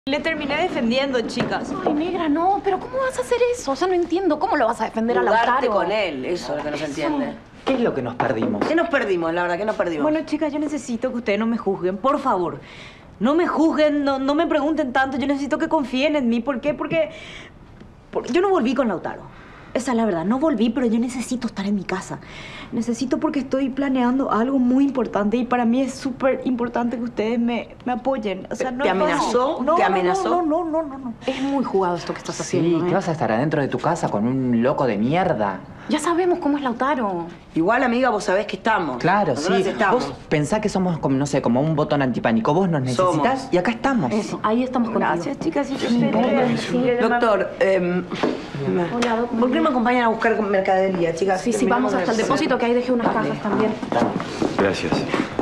Le terminé defendiendo, chicas. Ay, negra, no, pero ¿cómo vas a hacer eso? O sea, no entiendo. ¿Cómo lo vas a defender a Lautaro? Jugarte con él, eso es lo que no se entiende. ¿Qué es lo que nos perdimos? ¿Qué nos perdimos, la verdad? ¿Qué nos perdimos? Bueno, chicas, yo necesito que ustedes no me juzguen, por favor. No me juzguen, no me pregunten tanto. Yo necesito que confíen en mí. ¿Por qué? Porque yo no volví con Lautaro. Esa es la verdad. No volví, pero yo necesito estar en mi casa. Necesito porque estoy planeando algo muy importante y para mí es súper importante que ustedes me apoyen. O sea, no ¿Te es fácil. amenazó? No, ¿Te amenazó? No. Es muy jugado esto que estás haciendo, Sí, ¿qué vas a estar adentro de tu casa con un loco de mierda? Ya sabemos cómo es Lautaro. Igual, amiga, vos sabés que estamos. Claro, Nosotros sí. estamos. Vos pensás que somos, como, no sé, como un botón antipánico. Vos nos necesitas Somos. y acá estamos. Eso, ahí estamos contigo. Gracias, chicas. Sí, Doctor, Hola, doctor. ¿por qué no me acompañan a buscar mercadería, chicas? Sí, vamos hasta el depósito, que ahí dejé unas cajas también. Gracias.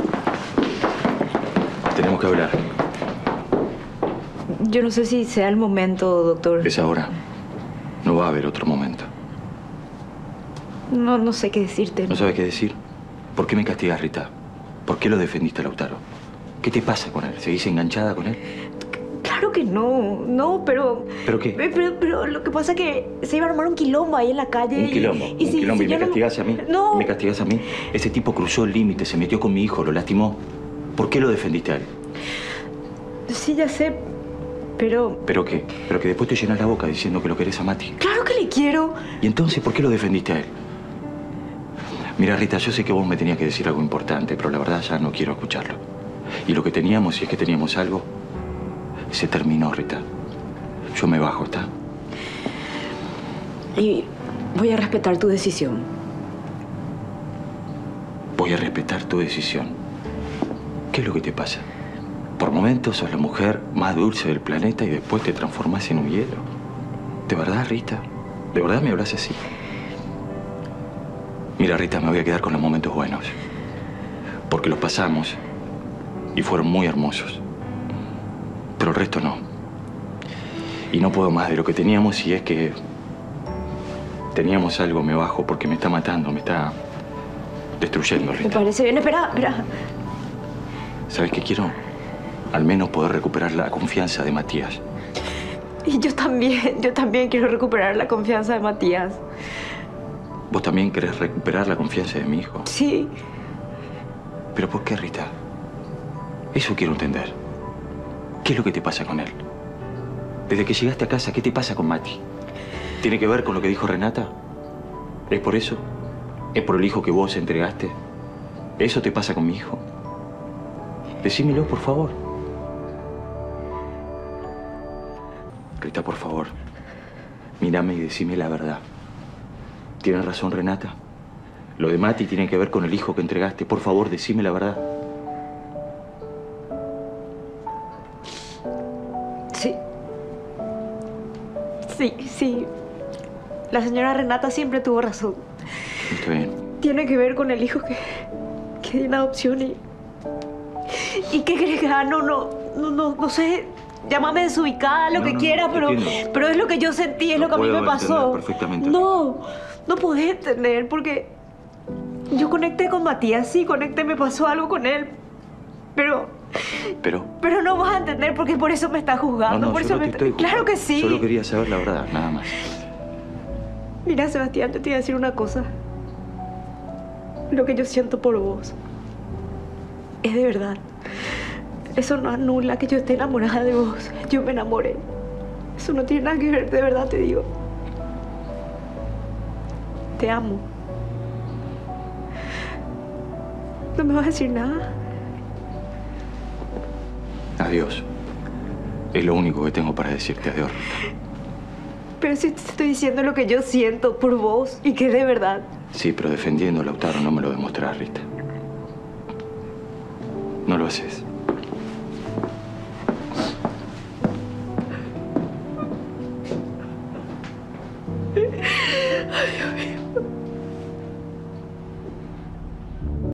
Tenemos que hablar. Yo no sé si sea el momento, doctor. Es ahora. No va a haber otro momento. No sé qué decirte. ¿No sabes qué decir? ¿Por qué me castigas, Rita? ¿Por qué lo defendiste a Lautaro? ¿Qué te pasa con él? ¿Seguís enganchada con él? Claro que no, pero... ¿Pero qué? Pero lo que pasa es que se iba a armar un quilombo ahí en la calle. Un quilombo. Y un quilombo. ¿Y yo me castigás a mí? No. ¿Me castigás a mí? Ese tipo cruzó el límite, se metió con mi hijo, lo lastimó. ¿Por qué lo defendiste a él? Sí, ya sé, pero... ¿Pero qué? ¿Pero que después te llenas la boca diciendo que lo querés a Mati? Claro que le quiero. ¿Y entonces por qué lo defendiste a él? Mira, Rita, yo sé que vos me tenías que decir algo importante, pero la verdad ya no quiero escucharlo. Y lo que teníamos, si es que teníamos algo, se terminó, Rita. Yo me bajo, ¿está? Y voy a respetar tu decisión. Voy a respetar tu decisión. ¿Qué es lo que te pasa? Por momentos sos la mujer más dulce del planeta y después te transformás en un hielo. ¿De verdad, Rita? ¿De verdad me hablas así? Mira, Rita, me voy a quedar con los momentos buenos. Porque los pasamos y fueron muy hermosos. Pero el resto no. Y no puedo más de lo que teníamos y es que... teníamos algo, me bajo porque me está matando, me está destruyendo, Rita. Me parece bien. Espera. ¿Sabes qué quiero? Al menos poder recuperar la confianza de Matías. Y yo también quiero recuperar la confianza de Matías. ¿Vos también querés recuperar la confianza de mi hijo? Sí. ¿Pero por qué, Rita? Eso quiero entender. ¿Qué es lo que te pasa con él? Desde que llegaste a casa, ¿qué te pasa con Mati? ¿Tiene que ver con lo que dijo Renata? ¿Es por eso? ¿Es por el hijo que vos entregaste? ¿Eso te pasa con mi hijo? Decímelo, por favor. Rita, por favor. Mírame y decime la verdad. ¿Tienes razón, Renata? Lo de Mati tiene que ver con el hijo que entregaste. Por favor, decime la verdad. Sí. La señora Renata siempre tuvo razón. Está bien. Tiene que ver con el hijo que dio en adopción ¿Y qué crees que haga? No sé. Llámame desubicada, lo que quieras, pero es lo que yo sentí, es lo que a mí me pasó. Perfectamente. No podés entender, porque yo conecté con Matías, sí, me pasó algo con él, pero no vas a entender porque por eso me está juzgando. No, por yo eso no te estoy juzgando. Claro que sí. Solo quería saber la verdad, nada más. Mira, Sebastián, te voy a decir una cosa. Lo que yo siento por vos es de verdad. Eso no anula que yo esté enamorada de vos. Yo me enamoré. Eso no tiene nada que ver, de verdad te digo. Te amo. ¿No me vas a decir nada? Adiós. Es lo único que tengo para decirte, adiós. Pero si te estoy diciendo lo que yo siento por vos y que es de verdad. Sí, pero defendiendo a Lautaro no me lo demostrás, Rita. No lo haces.